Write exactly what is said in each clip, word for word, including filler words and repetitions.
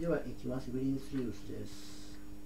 では、いきます。グリーンスリーブスです。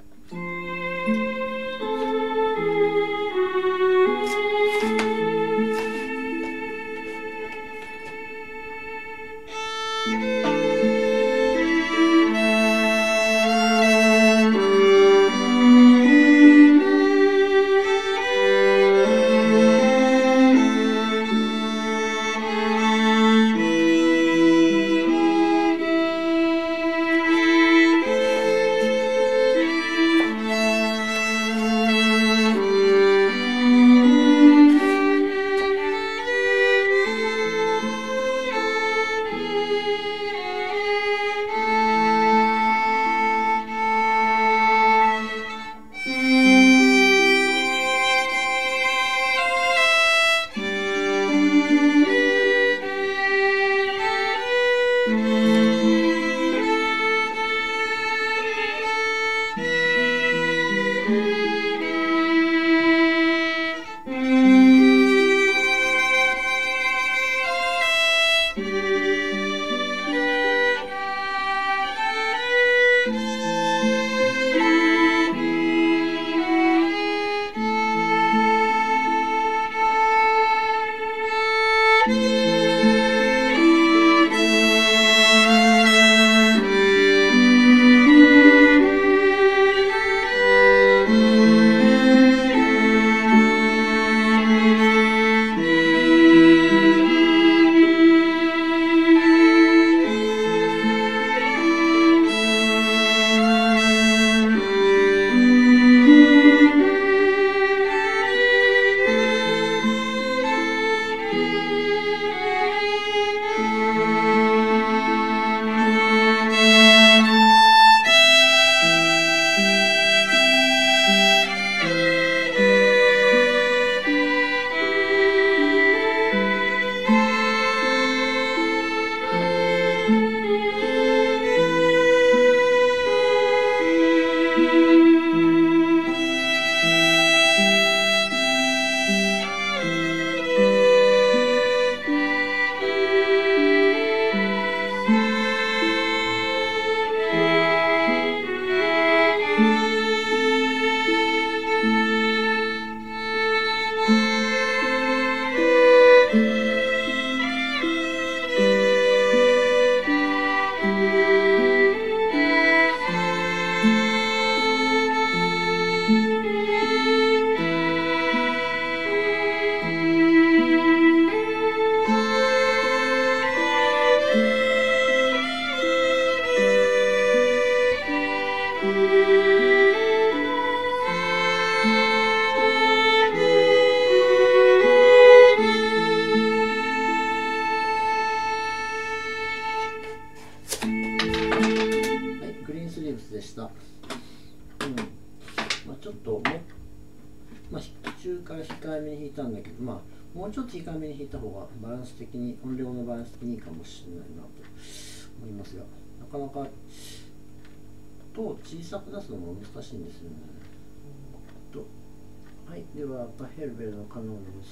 でした。うん。まあ、ちょっとも、まあ、中から控えめに弾いたんだけど、まあ、もうちょっと控えめに弾いた方がバランス的に、音量のバランス的にいいかもしれないなと思いますが、なかなか、音を小さく出すのも難しいんですよね。とはい、では、パヘルベルのカノンです。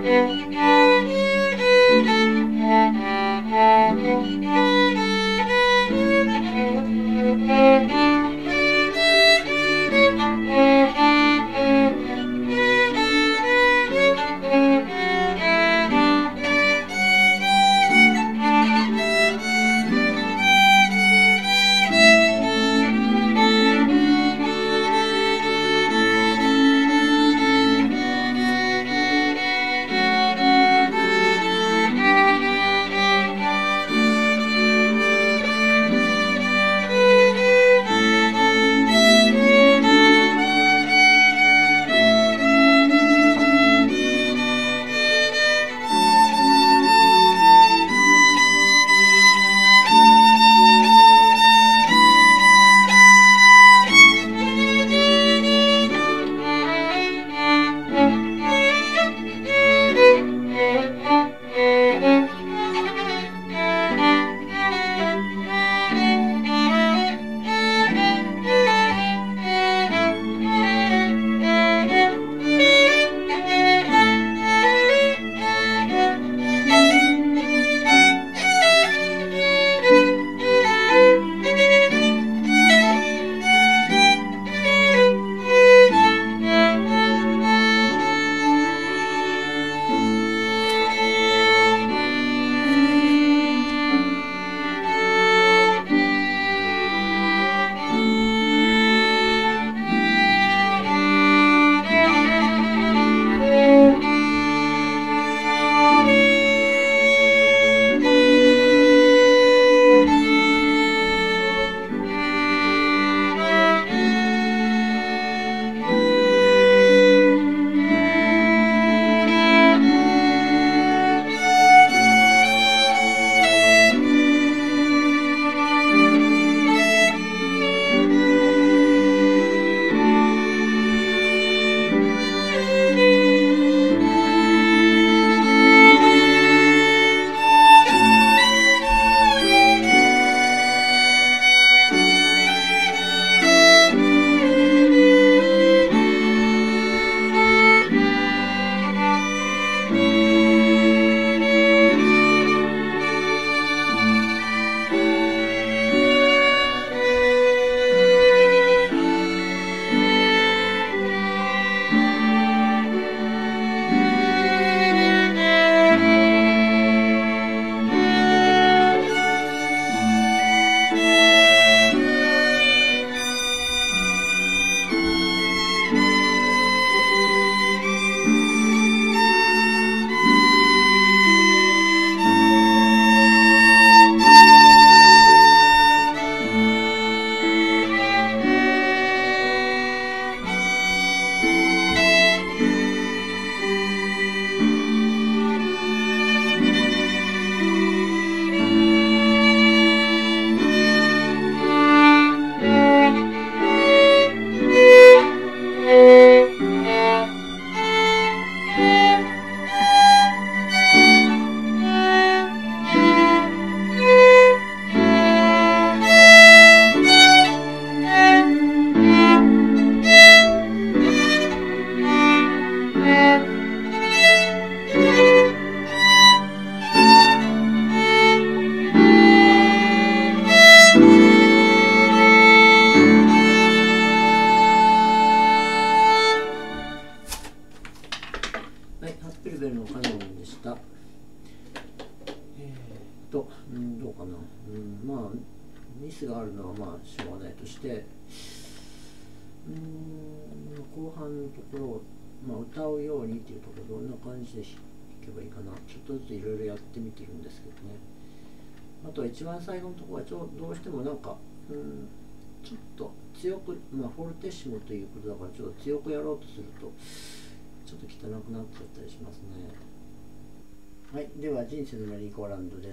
ミスがあるのはまあしょうがないとして、うーん後半のところを、まあ、歌うようにっていうところどんな感じで弾けばいいかな、ちょっとずついろいろやってみてるんですけどね。あとは一番最後のところはちょどうしてもなんかうんちょっと強く、まあ、フォルテッシモということだからちょっと強くやろうとするとちょっと汚くなっちゃったりしますね。はい、では人生のメリーゴーランドです。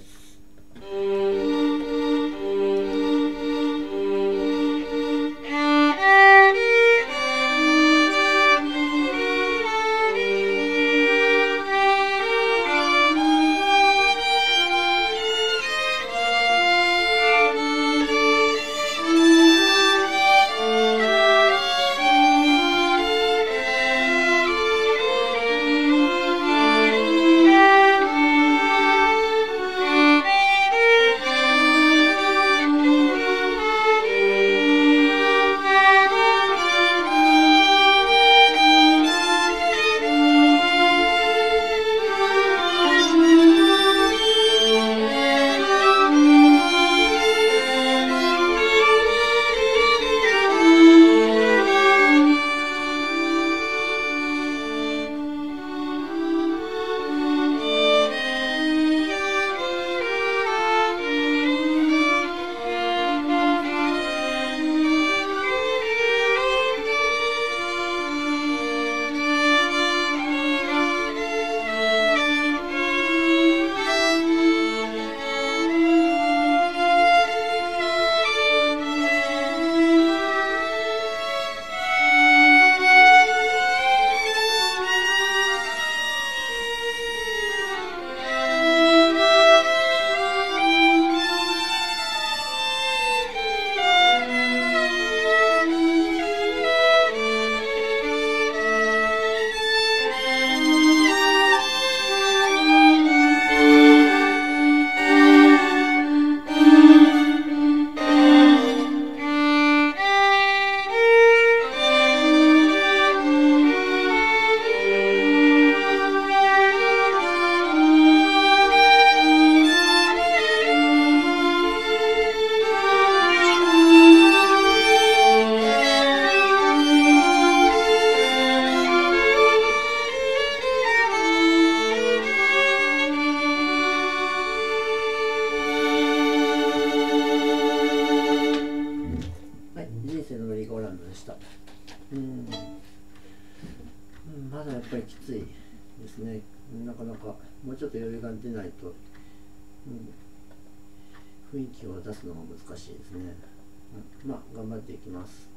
まだやっぱりきついですね。なかなかもうちょっと余裕が出ないと、うん、雰囲気を出すのが難しいですね。うん、まあ頑張っていきます。